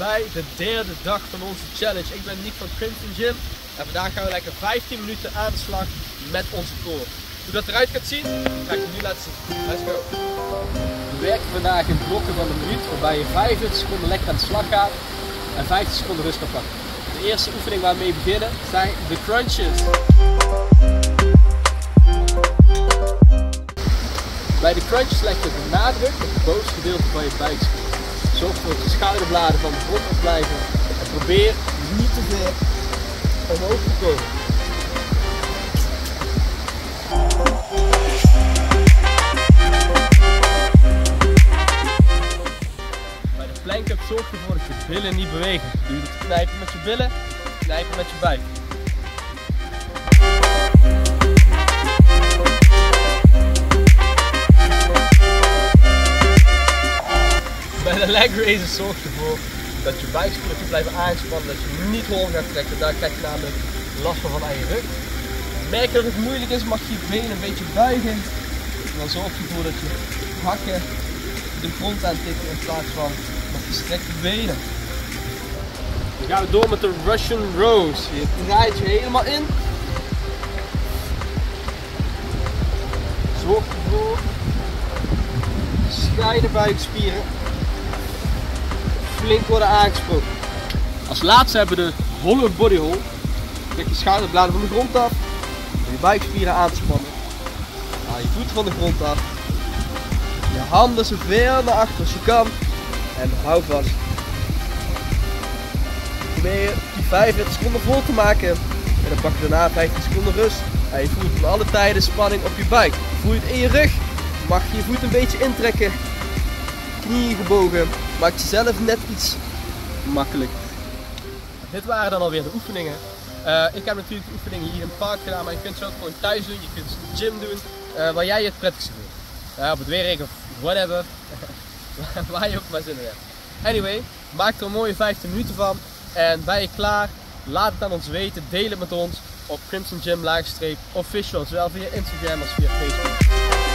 bij de derde dag van onze challenge. Ik ben Nick van Crimson Gym en vandaag gaan we lekker 15 minuten aan de slag met onze core. Hoe dat eruit gaat zien, ga ik je nu laten zien. Let's go! We werken vandaag in blokken van een minuut waarbij je 25 seconden lekker aan de slag gaat en 15 seconden rust kan pakken. De eerste oefening waar we mee beginnen zijn de crunches. Bij de crunches leg je de nadruk op het bovenste gedeelte van je buikspier. Zorg ervoor dat de schouderbladen van de grond afblijven en probeer niet te ver omhoog te komen. Bij de plank-up zorg je ervoor dat je billen niet bewegen. Doe je het knijpen met je billen, knijpen met je buik. Bij de leg raises zorg je ervoor dat je buikspieren blijven aanspannen, dat je niet hol gaat trekken. Daar krijg je namelijk last van aan je rug. Merk je dat het moeilijk is, mag je je benen een beetje buigen. En dan zorg je ervoor dat je hakken de grond aantikken in plaats van met gestrekte benen. Dan gaan we door met de Russian rows. Je draait je helemaal in. Zorg ervoor schuine buikspieren flink worden aangesproken. Als laatste hebben we de hollow body hold. Trek je schouderbladen van de grond af. Je buikspieren aanspannen. Haal je voet van de grond af. Je handen zo ver naar achter als je kan. En hou vast. Probeer die 25 seconden vol te maken. En dan pak je daarna 15 seconden rust. En je voelt van alle tijden spanning op je buik. Voel je het in je rug. Mag je je voet een beetje intrekken. Knieën gebogen. Maakt jezelf net iets makkelijk. Dit waren dan alweer de oefeningen. Ik heb natuurlijk de oefeningen hier in het park gedaan, maar je kunt ze ook gewoon thuis doen. Je kunt ze in de gym doen, waar jij het prettigste doet. Op het werk of whatever. Waar je ook maar zin in hebt. Anyway, maak er een mooie 15 minuten van. En ben je klaar? Laat het aan ons weten. Deel het met ons op Crimson Gym _official. Zowel via Instagram als via Facebook.